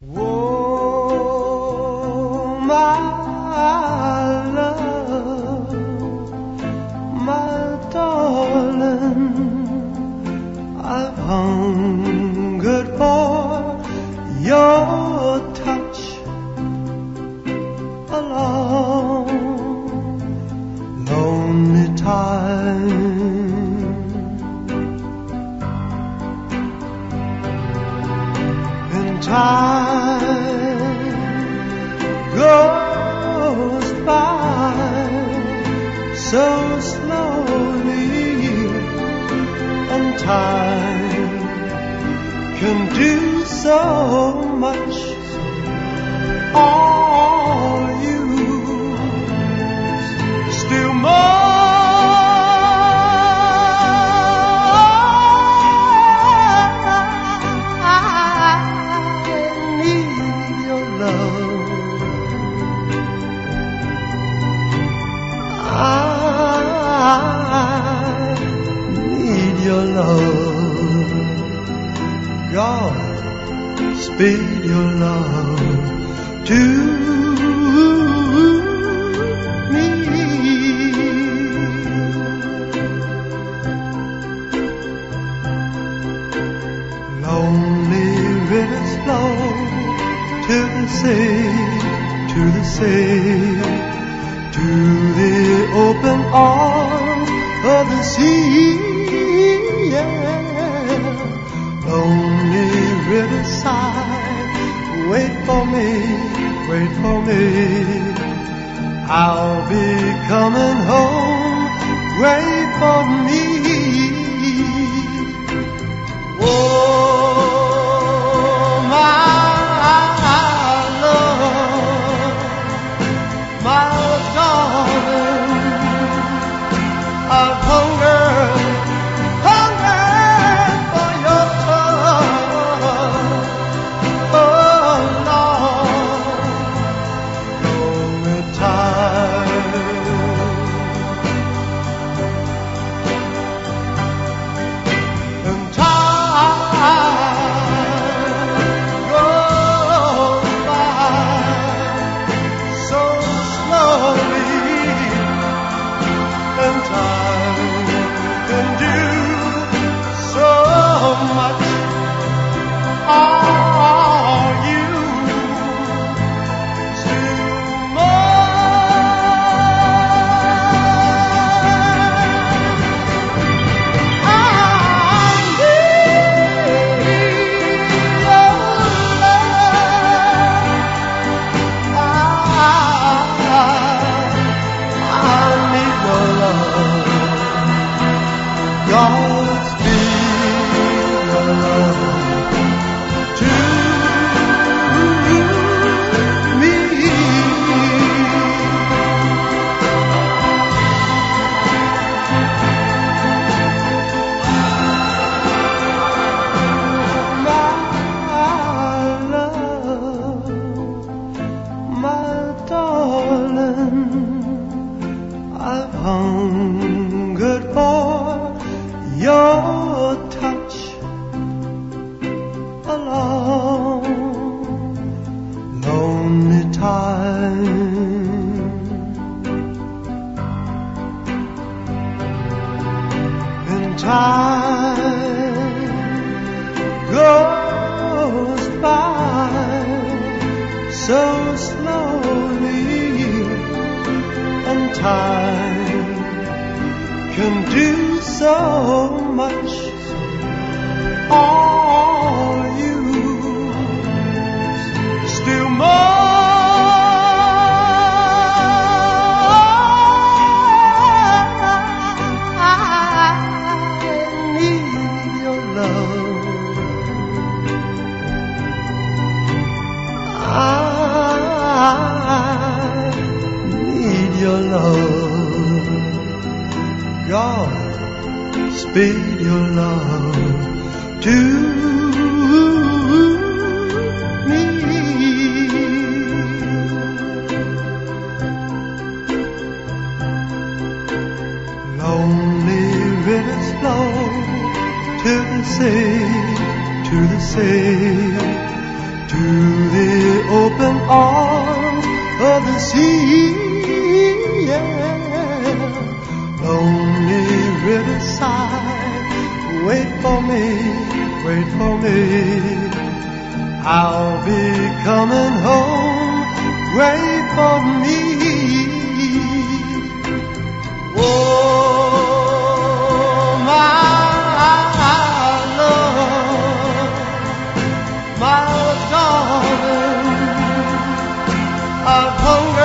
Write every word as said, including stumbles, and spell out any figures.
Oh, my love, my darling, I've hungered for your touch a long, lonely time. Time goes by so slowly, and time can do so much. All you still more. Your love, God, speed your love to me. Lonely rivers flow to the sea, to the sea, to the open arms of the sea. Lonely riverside, wait for me, wait for me. I'll be coming home, wait for me. Oh, my love, my darling, I've hungered. Speed your love to me. Lonely rivers flow to the sea, to the sea, to the open arms of the sea, yeah. Lonely riverside, wait for me, wait for me. I'll be coming home, wait for me. Oh, my love, my darling, I've hung